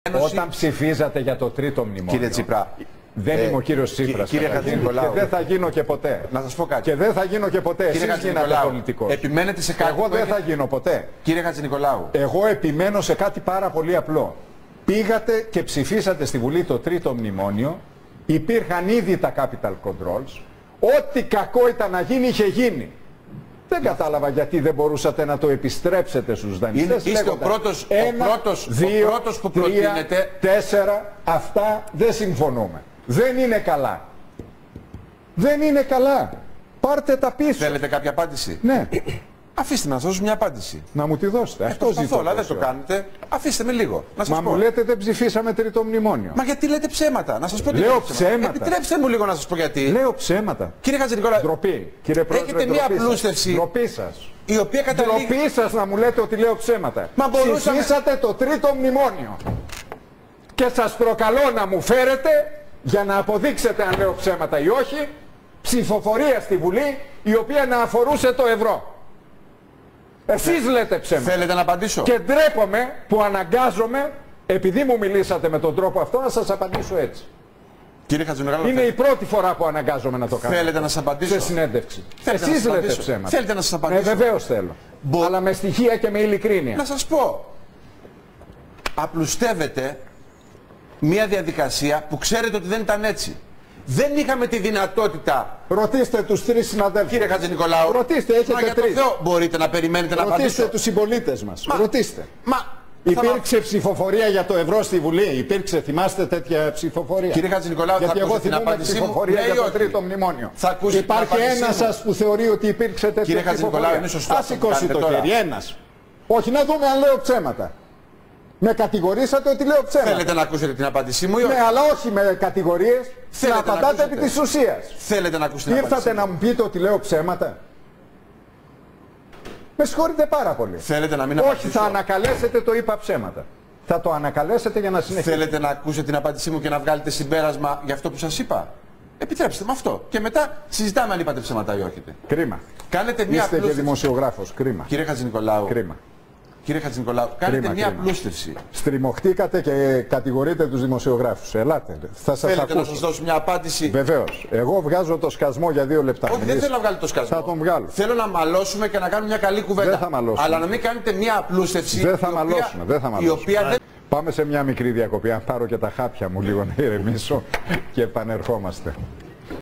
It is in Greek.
Όταν ψηφίζατε για το τρίτο μνημόνιο. Κύριε Τσίπρα. Δεν είμαι ο κύριος Τσίπρας. Κύριε Χατζηνικολάου. Και δεν θα γίνω και ποτέ. Να σας πω κάτι. Και δεν θα γίνω και ποτέ. Εσείς γίνατε πολιτικός. Επιμένετε σε κάτι. Εγώ δεν θα γίνω ποτέ. Κύριε Χατζηνικολάου. Εγώ επιμένω σε κάτι πάρα πολύ απλό. Πήγατε και ψηφίσατε στη Βουλή το τρίτο μνημόνιο. Υπήρχαν ήδη τα capital controls. Ό,τι κακό ήταν να γίνει είχε γίνει. Δεν κατάλαβα γιατί δεν μπορούσατε να το επιστρέψετε στους δανειστές. Είστε ο πρώτος που προτείνετε. 4, αυτά δεν συμφωνούμε. Δεν είναι καλά. Δεν είναι καλά. Πάρτε τα πίσω. Θέλετε κάποια απάντηση? Ναι. Αφήστε με να σας δώσω μια απάντηση. Να μου τη δώσετε. Αυτό ζητώ. Αλλά δεν το κάνετε. Αφήστε με λίγο. Να σας Μα πω. μου λέτε δεν ψηφίσαμε τρίτο μνημόνιο. Μα γιατί λέτε ψέματα? Να σας πω τι λέω ψέματα. Επιτρέψτε μου λίγο να σας πω γιατί. Λέω ψέματα. Κύριε Χατζηνικολάου. Ντροπή. Κύριε Πρόεδρε, έχετε μια απλούστευση. Ντροπή σας. Η οποία καταλήγει. Ντροπή σας να μου λέτε ότι λέω ψέματα. Μα μπορούσαμε. Ψηφίσατε το τρίτο μνημόνιο. Και σας προκαλώ να μου φέρετε, για να αποδείξετε αν λέω ψέματα ή όχι, ψηφοφορία στη Βουλή η οποία να αφορούσε το ευρώ. Εσείς λέτε ψέματα. Θέλετε να απαντήσω? Και ντρέπομαι που αναγκάζομαι, επειδή μου μιλήσατε με τον τρόπο αυτό, να σας απαντήσω έτσι. Κύριε Χατζηνικολάου. Είναι η πρώτη φορά που αναγκάζομαι να το κάνω. Θέλετε να σας απαντήσω? Σε συνέντευξη. Θέλετε Εσείς να λέτε απαντήσω? ψέματα. Θέλετε να σας απαντήσω? Βεβαίως θέλω. Αλλά με στοιχεία και με ειλικρίνεια. Να σας πω. Απλουστεύετε μια διαδικασία που ξέρετε ότι δεν ήταν έτσι. Δεν είχαμε τη δυνατότητα. Ρωτήστε τους τρεις συναδέλφους. Κύριε Χατζηνικολάου. Ρωτήστε, έχετε για τρεις. το Θεό, μπορείτε να περιμένετε να απαντήσω? Ρωτήστε τους συμπολίτες μας. Ρωτήστε. Υπήρξε ψηφοφορία για το ευρώ στη Βουλή? Υπήρξε, θυμάστε τέτοια ψηφοφορία? Κύριε Χατζηνικολάου, γιατί θα εγώ την θυμούμαι ψηφοφορία για το τρίτο μνημόνιο. Υπάρχει ένας σας που θεωρεί ότι υπήρξε τέτοια ψηφοφορία? Κύριε Χατζηνικολάου, είναι σωστό? Ας σηκώσει το χέρι, ένας. Όχι, να δούμε αν λέω ψέματα. Με κατηγορήσατε ότι λέω ψέματα. Θέλετε να ακούσετε την απάντησή μου ή όχι? Ναι, αλλά όχι με κατηγορίες. Να απαντάτε επί της ουσίας. Θέλετε να ακούσετε την απάντησή μου? Ήρθατε να μου πείτε ότι λέω ψέματα? Με συγχωρείτε πάρα πολύ. Θέλετε να μην όχι, απαντήσω? θα ανακαλέσετε το είπα ψέματα. Θα το ανακαλέσετε για να συνεχίσετε. Θέλετε να ακούσετε την απάντησή μου και να βγάλετε συμπέρασμα για αυτό που σας είπα? Επιτρέψτε με αυτό. Και μετά συζητάμε αν είπατε ψέματα ή όχι. Κρίμα. Κάνετε μια Είστε και δημοσιογράφος. Κρίμα. Κύριε Χατζηνικολάου. Κρίμα. Κύριε Χατζηνικολάου, κάνετε μια απλούστευση. Στριμωχτήκατε και κατηγορείτε τους δημοσιογράφους. Ελάτε. Θα σας θέλετε να σας δώσω μια απάντηση? Βεβαίως. Εγώ βγάζω το σκασμό για 2 λεπτά. Όχι, δεν θέλω να βγάλω το σκασμό. Θα τον βγάλω. Θέλω να μαλώσουμε και να κάνουμε μια καλή κουβέντα. Δεν θα μαλώσουμε. Αλλά να μην κάνετε μια απλούστευση. Δεν θα μαλώσουμε. Δεν θα μαλώσουμε. Πάμε σε μια μικρή διακοπή. Αν πάρω και τα χάπια μου λίγο να ηρεμήσω και επανερχόμαστε.